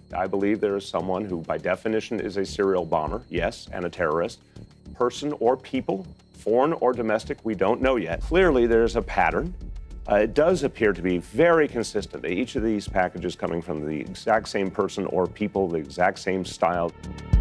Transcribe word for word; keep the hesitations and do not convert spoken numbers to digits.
I believe there is someone who, by definition, is a serial bomber, yes, and a terrorist. Person or people, foreign or domestic, we don't know yet. Clearly, there's a pattern. Uh, it does appear to be very consistent. Each of these packages coming from the exact same person or people, the exact same style.